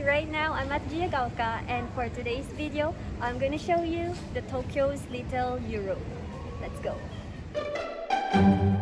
Hi, right now I'm at Jiyugaoka, and for today's video, I'm gonna show you the Tokyo's Little Europe. Let's go.